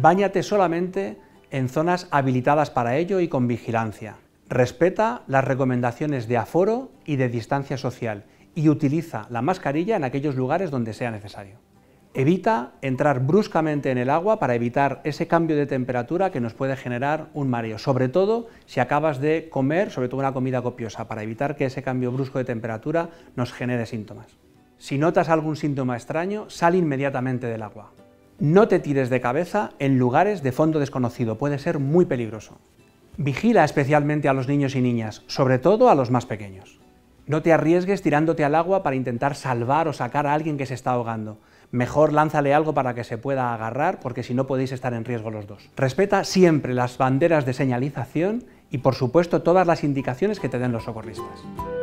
Báñate solamente en zonas habilitadas para ello y con vigilancia. Respeta las recomendaciones de aforo y de distancia social y utiliza la mascarilla en aquellos lugares donde sea necesario. Evita entrar bruscamente en el agua para evitar ese cambio de temperatura que nos puede generar un mareo, sobre todo si acabas de comer, sobre todo una comida copiosa, para evitar que ese cambio brusco de temperatura nos genere síntomas. Si notas algún síntoma extraño, sal inmediatamente del agua. No te tires de cabeza en lugares de fondo desconocido, puede ser muy peligroso. Vigila especialmente a los niños y niñas, sobre todo a los más pequeños. No te arriesgues tirándote al agua para intentar salvar o sacar a alguien que se está ahogando. Mejor lánzale algo para que se pueda agarrar, porque si no podéis estar en riesgo los dos. Respeta siempre las banderas de señalización y, por supuesto, todas las indicaciones que te den los socorristas.